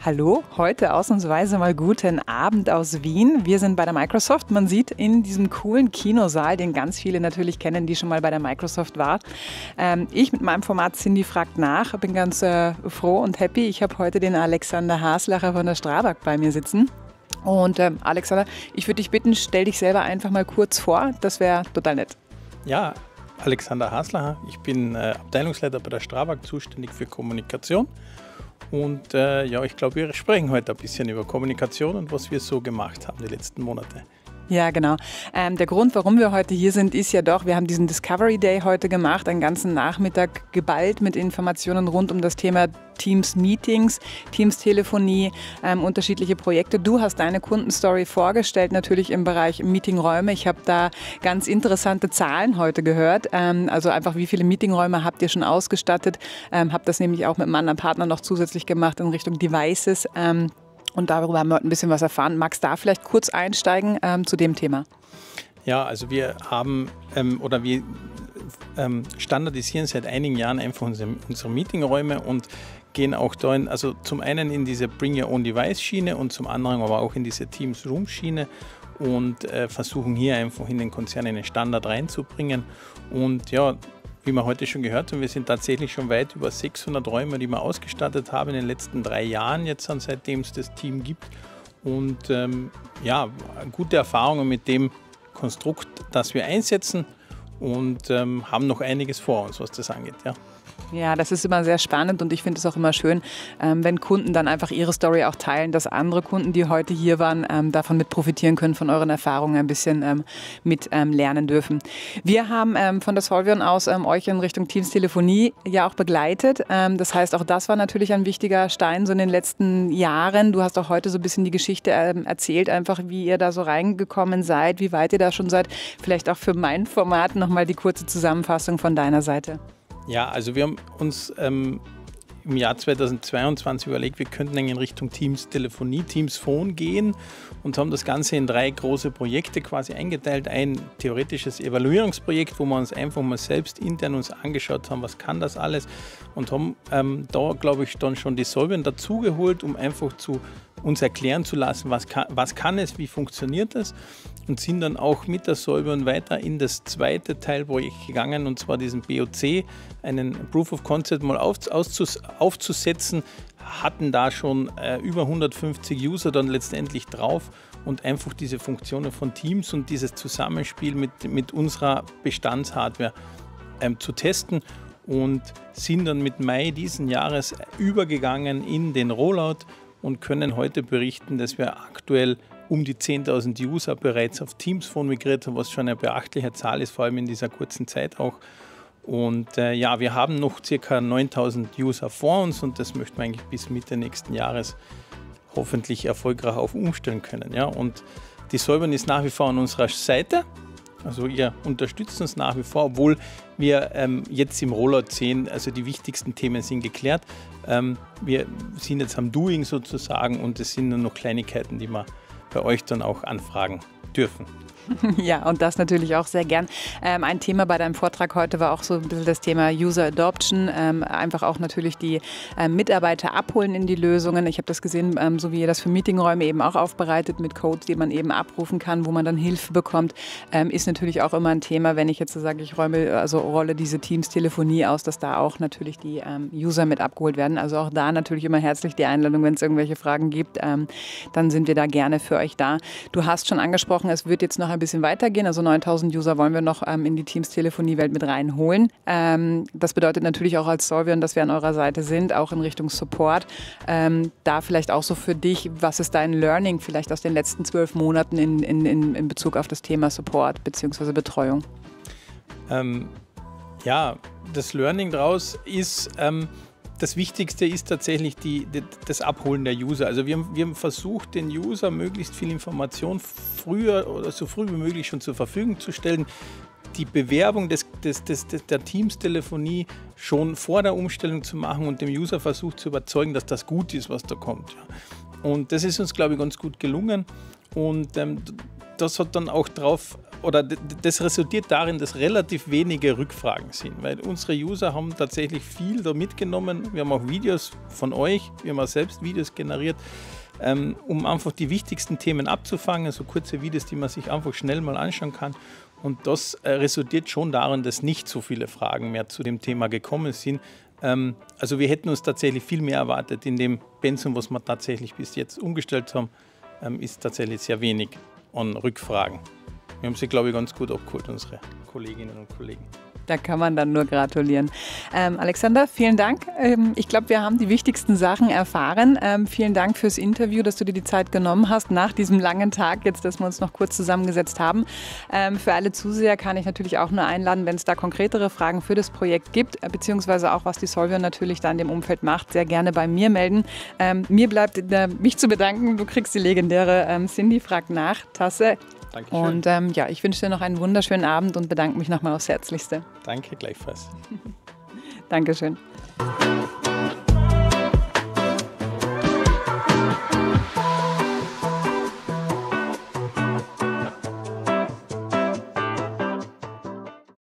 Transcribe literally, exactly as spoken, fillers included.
Hallo, heute ausnahmsweise mal guten Abend aus Wien. Wir sind bei der Microsoft. Man sieht in diesem coolen Kinosaal, den ganz viele natürlich kennen, die schon mal bei der Microsoft waren. Ähm, ich mit meinem Format Cindy fragt nach, bin ganz äh, froh und happy. Ich habe heute den Alexander Haslacher von der Strabag bei mir sitzen. Und ähm, Alexander, ich würde dich bitten, stell dich selber einfach mal kurz vor. Das wäre total nett. Ja, Alexander Haslacher. Ich bin äh, Abteilungsleiter bei der Strabag, zuständig für Kommunikation. Und äh, ja, ich glaube, wir sprechen heute ein bisschen über Kommunikation und was wir so gemacht haben die letzten Monate. Ja, genau. Ähm, der Grund, warum wir heute hier sind, ist ja doch, wir haben diesen Discovery Day heute gemacht, einen ganzen Nachmittag geballt mit Informationen rund um das Thema Teams-Meetings, Teams-Telefonie, ähm, unterschiedliche Projekte. Du hast deine Kundenstory vorgestellt, natürlich im Bereich Meetingräume. Ich habe da ganz interessante Zahlen heute gehört. Ähm, also einfach, wie viele Meetingräume habt ihr schon ausgestattet? Ähm, habe das nämlich auch mit einem anderen Partner noch zusätzlich gemacht in Richtung Devices. Ähm, Und darüber haben wir heute ein bisschen was erfahren. Magst du da vielleicht kurz einsteigen ähm, zu dem Thema? Ja, also wir haben ähm, oder wir ähm, standardisieren seit einigen Jahren einfach unsere, unsere Meetingräume und gehen auch da in, also zum einen in diese Bring Your Own Device Schiene und zum anderen aber auch in diese Teams Room Schiene und äh, versuchen hier einfach in den Konzern einen Standard reinzubringen. Und ja, wie wir heute schon gehört haben, wir sind tatsächlich schon weit über sechshundert Räume, die wir ausgestattet haben in den letzten drei Jahren, jetzt seitdem es das Team gibt. Und ähm, ja, gute Erfahrungen mit dem Konstrukt, das wir einsetzen und ähm, haben noch einiges vor uns, was das angeht. Ja. Ja, das ist immer sehr spannend und ich finde es auch immer schön, ähm, wenn Kunden dann einfach ihre Story auch teilen, dass andere Kunden, die heute hier waren, ähm, davon mit profitieren können, von euren Erfahrungen ein bisschen ähm, mit ähm, lernen dürfen. Wir haben ähm, von der Solvion aus ähm, euch in Richtung Teams Telefonie ja auch begleitet. Ähm, das heißt, auch das war natürlich ein wichtiger Stein so in den letzten Jahren. Du hast auch heute so ein bisschen die Geschichte ähm, erzählt, einfach wie ihr da so reingekommen seid, wie weit ihr da schon seid. Vielleicht auch für mein Format nochmal die kurze Zusammenfassung von deiner Seite. Ja, also wir haben uns ähm, im Jahr zweitausendzweiundzwanzig überlegt, wir könnten in Richtung Teams Telefonie, Teams Phone gehen und haben das Ganze in drei große Projekte quasi eingeteilt. Ein theoretisches Evaluierungsprojekt, wo wir uns einfach mal selbst intern uns angeschaut haben, was kann das alles, und haben ähm, da, glaube ich, dann schon die Solvion dazugeholt, um einfach zu uns erklären zu lassen, was kann, was kann es, wie funktioniert es, und sind dann auch mit der Solvion weiter in das zweite Teilprojekt gegangen, und zwar diesen B O C, einen Proof of Concept mal auf, auszus, aufzusetzen, hatten da schon äh, über hundertfünfzig User dann letztendlich drauf und einfach diese Funktionen von Teams und dieses Zusammenspiel mit, mit unserer Bestandshardware ähm, zu testen. Und sind dann mit Mai diesen Jahres übergegangen in den Rollout und können heute berichten, dass wir aktuell um die zehntausend User bereits auf Teams Phone migriert haben, was schon eine beachtliche Zahl ist, vor allem in dieser kurzen Zeit auch. Und äh, ja, wir haben noch ca. neuntausend User vor uns und das möchten wir eigentlich bis Mitte nächsten Jahres hoffentlich erfolgreich auf umstellen können. Ja? Und die Solvion ist nach wie vor an unserer Seite. Also ihr unterstützt uns nach wie vor, obwohl wir ähm, jetzt im Rollout sehen, also die wichtigsten Themen sind geklärt. Ähm, wir sind jetzt am Doing sozusagen und es sind nur noch Kleinigkeiten, die wir bei euch dann auch anfragen dürfen. Ja, und das natürlich auch sehr gern. Ähm, ein Thema bei deinem Vortrag heute war auch so ein bisschen das Thema User Adoption. Ähm, einfach auch natürlich die ähm, Mitarbeiter abholen in die Lösungen. Ich habe das gesehen, ähm, so wie ihr das für Meetingräume eben auch aufbereitet mit Codes, die man eben abrufen kann, wo man dann Hilfe bekommt, ähm, ist natürlich auch immer ein Thema, wenn ich jetzt so sage, ich räume, also rolle diese Teams-Telefonie aus, dass da auch natürlich die ähm, User mit abgeholt werden. Also auch da natürlich immer herzlich die Einladung, wenn es irgendwelche Fragen gibt, ähm, dann sind wir da gerne für euch da. Du hast schon angesprochen, es wird jetzt noch ein ein bisschen weitergehen. Also neuntausend User wollen wir noch ähm, in die Teams-Telefonie-Welt mit reinholen. Ähm, das bedeutet natürlich auch als Solvion, dass wir an eurer Seite sind, auch in Richtung Support. Ähm, da vielleicht auch so für dich, was ist dein Learning vielleicht aus den letzten zwölf Monaten in, in, in, in Bezug auf das Thema Support bzw. Betreuung? Ähm, ja, das Learning daraus ist, ähm, das Wichtigste ist tatsächlich die, die, das Abholen der User. Also wir, wir haben versucht, den User möglichst viel Information früher oder so früh wie möglich schon zur Verfügung zu stellen. Die Bewerbung des, des, des, des, der Teams-Telefonie schon vor der Umstellung zu machen und dem User versucht zu überzeugen, dass das gut ist, was da kommt. Und das ist uns, glaube ich, ganz gut gelungen. Und ähm, das hat dann auch darauf oder das resultiert darin, dass relativ wenige Rückfragen sind, weil unsere User haben tatsächlich viel da mitgenommen. Wir haben auch Videos von euch, wir haben auch selbst Videos generiert, ähm, um einfach die wichtigsten Themen abzufangen, so kurze Videos, die man sich einfach schnell mal anschauen kann. Und das äh, resultiert schon darin, dass nicht so viele Fragen mehr zu dem Thema gekommen sind. Ähm, also wir hätten uns tatsächlich viel mehr erwartet. In dem Pensum, was wir tatsächlich bis jetzt umgestellt haben, ähm, ist tatsächlich sehr wenig an Rückfragen. Wir haben sie, glaube ich, ganz gut abgeholt, unsere Kolleginnen und Kollegen. Da kann man dann nur gratulieren. Ähm, Alexander, vielen Dank. Ähm, ich glaube, wir haben die wichtigsten Sachen erfahren. Ähm, vielen Dank fürs Interview, dass du dir die Zeit genommen hast, nach diesem langen Tag, jetzt, dass wir uns noch kurz zusammengesetzt haben. Ähm, für alle Zuseher kann ich natürlich auch nur einladen, wenn es da konkretere Fragen für das Projekt gibt, äh, beziehungsweise auch, was die Solvio natürlich da in dem Umfeld macht, sehr gerne bei mir melden. Ähm, mir bleibt äh, mich zu bedanken. Du kriegst die legendäre ähm, Cindy fragt nach Tasse. Dankeschön. Und ähm, ja, ich wünsche dir noch einen wunderschönen Abend und bedanke mich nochmal aufs Herzlichste. Danke, gleichfalls. Dankeschön.